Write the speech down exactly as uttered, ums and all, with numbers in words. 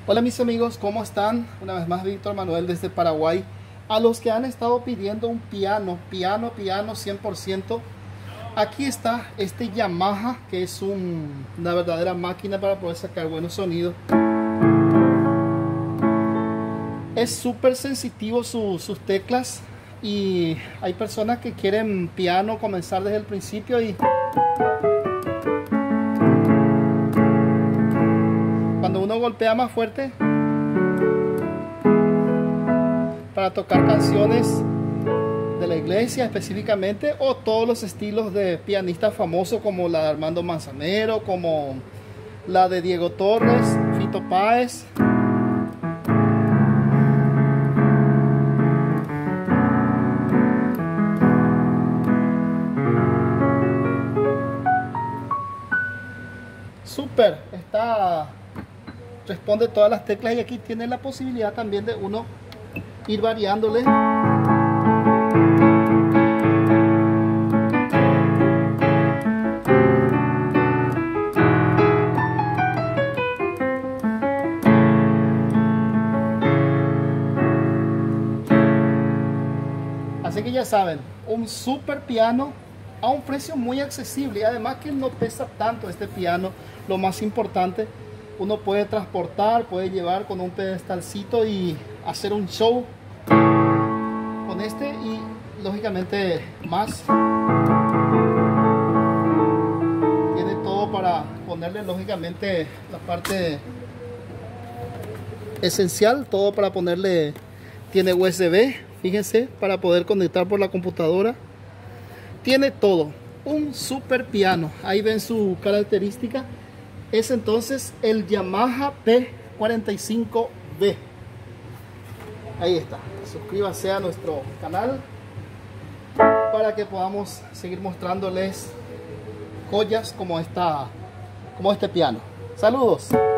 Hola mis amigos, ¿cómo están? Una vez más Víctor Manuel desde Paraguay. A los que han estado pidiendo un piano, piano, piano cien por ciento, aquí está este Yamaha, que es un, una verdadera máquina para poder sacar buenos sonidos. Es súper sensitivo su, sus teclas, y hay personas que quieren piano comenzar desde el principio y cuando uno golpea más fuerte para tocar canciones de la iglesia específicamente, o todos los estilos de pianistas famosos como la de Armando Manzanero, como la de Diego Torres, Fito Páez. Súper, está, responde todas las teclas, y aquí tiene la posibilidad también de uno ir variándole. Así que ya saben, un super piano a un precio muy accesible, y además que no pesa tanto este piano. Lo más importante, uno puede transportar, puede llevar con un pedestalcito y hacer un show con este, y lógicamente más. Tiene todo para ponerle lógicamente la parte esencial, todo para ponerle. Tiene U S B, fíjense, para poder conectar por la computadora. Tiene todo, un super piano. Ahí ven su característica. Es entonces el Yamaha P cuarenta y cinco B. Ahí está. Suscríbase a nuestro canal para que podamos seguir mostrándoles joyas como esta, como este piano. Saludos.